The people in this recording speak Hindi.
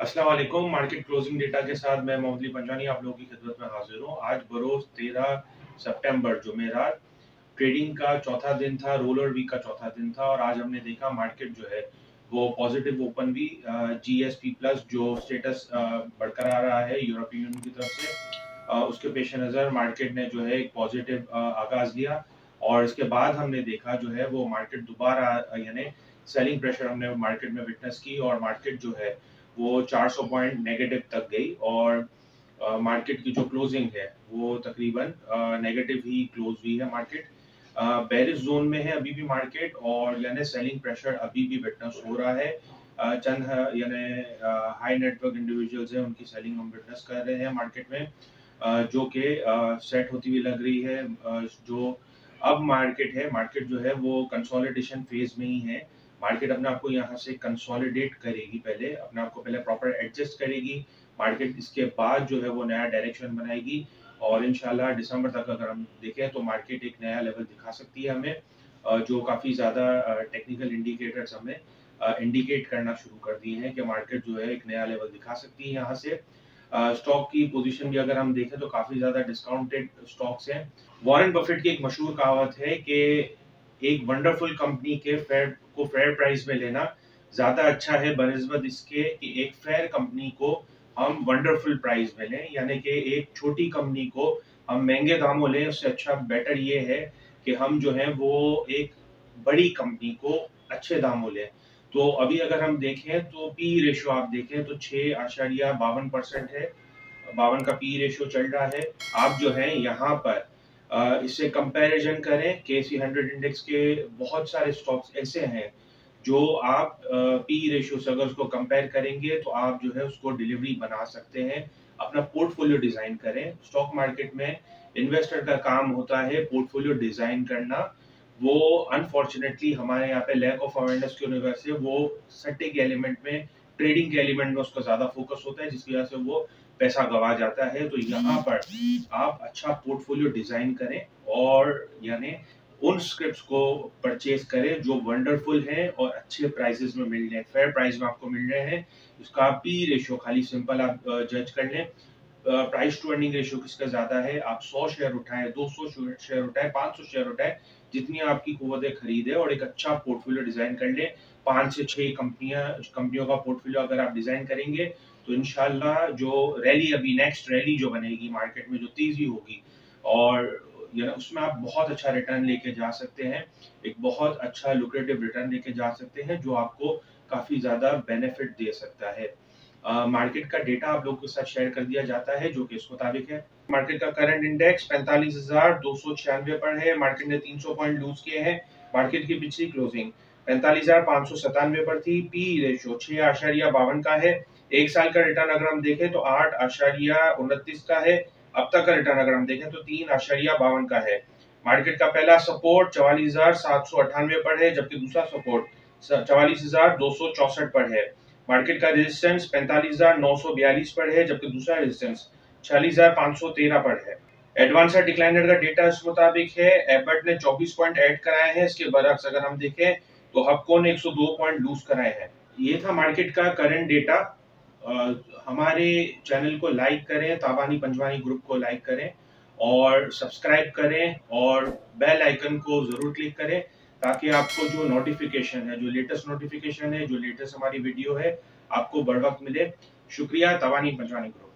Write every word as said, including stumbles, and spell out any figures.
अस्सलाम वालेकुम। मार्केट क्लोजिंग डेटा के साथ मैं मोहम्मद अली पंजवानी आप लोगों की खिदमत में हाजिर हूँ। आज बरोज तेरह सितंबर जुमेरात ट्रेडिंग का चौथा दिन था, रोलर वीक का चौथा दिन था और आज हमने देखा मार्केट जो है वो पॉजिटिव ओपन भी जीएसपी प्लस जो स्टेटस बरकरार रहा है यूरोपियन यूनियन की तरफ से, आ, उसके पेश नज़र मार्केट ने जो है एक पॉजिटिव आगाज लिया और इसके बाद हमने देखा जो है वो मार्केट दोबारा यानी सेलिंग प्रेशर हमने मार्केट में विटनेस की और मार्केट जो है वो चार सौ पॉइंट नेगेटिव तक गई और मार्केट की जो क्लोजिंग है वो तकरीबन नेगेटिव ही क्लोज हुई है। मार्केट बेरिश जोन में है अभी भी मार्केट और यानी सेलिंग प्रेशर अभी भी विटनेस हो रहा है। uh, चंद यानी हाई नेटवर्क इंडिविजुअल्स हैं उनकी सेलिंग हम विटनेस कर रहे हैं मार्केट में, uh, जो कि सेट होती हुई लग रही है। uh, जो अब मार्केट है मार्केट जो है वो कंसोलिडेशन फेज में ही है। मार्केट अपने आप को यहाँ से कंसोलिडेट करेगी, पहले अपने आप को पहले प्रॉपर एडजस्ट करेगी मार्केट, इसके बाद जो है वो नया डायरेक्शन बनाएगी और इंशाल्लाह दिसंबर तक अगर हम देखें तो मार्केट एक नया लेवल दिखा सकती है हमें, जो काफ़ी ज़्यादा टेक्निकल इंडिकेटर्स हमें इंडिकेट करना शुरू कर दिए हैं कि मार्केट जो है एक नया लेवल दिखा सकती है यहाँ से। स्टॉक की पोजीशन भी अगर हम देखें तो काफ़ी ज़्यादा डिस्काउंटेड स्टॉक्स हैं। वॉरेन बफेट की एक मशहूर कहावत है कि एक वंडरफुल कंपनी के फेयर को फेयर प्राइस में लेना ज्यादा अच्छा है बनिस्बत इसके कि एक फेयर कंपनी को हम वंडरफुल प्राइस में लें, यानी कि एक छोटी कंपनी को हम महंगे दामों लें। उससे अच्छा बेटर ये है कि हम जो है वो एक बड़ी कंपनी को अच्छे दामों लें। तो अभी अगर हम देखें तो पी रेशियो आप देखें तो छह आशारिया बावन परसेंट है, बावन का पी रेशियो चल रहा है। आप जो है यहाँ पर इससे कंपैरिजन करें के सी हंड्रेड इंडेक्स के बहुत सारे स्टॉक्स ऐसे हैं जो आप पी रेशियो से अगर उसको कंपेयर करेंगे तो आप जो है उसको डिलीवरी बना सकते हैं। अपना पोर्टफोलियो डिजाइन करें। स्टॉक मार्केट में इन्वेस्टर का काम होता है पोर्टफोलियो डिजाइन करना। वो अनफॉर्चुनेटली हमारे यहाँ पे लैक ऑफ अवेयरनेस की वजह से वो सट्टे के एलिमेंट में, ट्रेडिंग के एलिमेंट में उसका ज्यादा फोकस होता है जिसकी वजह से वो पैसा गवा जाता है। तो यहाँ पर आप अच्छा पोर्टफोलियो डिजाइन करें और यानी उन स्क्रिप्ट्स को परचेज करें जो वंडरफुल हैं और अच्छे प्राइसेस में मिल रहे हैं, फेयर प्राइस में आपको मिल रहे हैं। उसका पी रेशियो खाली सिंपल आप जज कर लें। प्राइस टू अर्निंग रेशियो किसका ज्यादा है, आप सौ शेयर उठाएं, दो सौ शेयर उठाएं, पाँच सौ शेयर उठाएं, जितनी आपकी कुव्वत खरीद है और एक अच्छा पोर्टफोलियो डिजाइन कर लें। पांच से छह कंपनियां कंपनियों का पोर्टफोलियो अगर आप डिजाइन करेंगे तो इंशाल्लाह जो रैली अभी नेक्स्ट रैली जो बनेगी मार्केट में, जो तेजी होगी और उसमें आप बहुत अच्छा रिटर्न लेके जा सकते हैं, एक बहुत अच्छा लुक्रेटिव रिटर्न लेके जा सकते हैं जो आपको काफी ज्यादा बेनिफिट दे सकता है। मार्केट uh, का डेटा आप लोगों के साथ शेयर कर दिया जाता है जो कि इस मुताबिक है। मार्केट का करंट इंडेक्स पैंतालीस हजार दो सौ छियानवे पर है। मार्केट ने तीन सौ पॉइंट लूज किए हैं। मार्केट की पिछली क्लोजिंग पैंतालीस हजार पाँच सौ सतानवे पर थी। पी रेशियो छह आशारिया बावन का है। एक साल का रिटर्न अगर हम देखें तो आठ आशारिया उनतीस का है। अब तक का रिटर्न अगर हम देखें तो तीन आशारिया बावन का है। मार्केट का पहला सपोर्ट चवालीस हजार सात सौ अठानवे पर है जबकि दूसरा सपोर्ट चवालीस हजार दो सौ चौसठ पर है। मार्केट का रेजिस्टेंस पैंतालीस हजार नौ सौ बयालीस पर है जबकि दूसरा रेजिस्टेंस छियालीस हजार पाँच सौ तेरह पर है। एडवांसर डिक्लाइनर का डेटा इस मुताबिक है। एबर्ट ने चौबीस पॉइंट ऐड कराए हैं, इसके बरक्स अगर हम देखें तो हबको ने एक सौ दो पॉइंट लूज कराए हैं। ये था मार्केट का करंट डेटा। Uh, हमारे चैनल को लाइक करें, ताबानी पंजवानी ग्रुप को लाइक करें और सब्सक्राइब करें और बेल आइकन को जरूर क्लिक करें ताकि आपको जो नोटिफिकेशन है, जो लेटेस्ट नोटिफिकेशन है, जो लेटेस्ट हमारी वीडियो है, आपको बर वक्त मिले। शुक्रिया। ताबानी पंजवानी ग्रुप।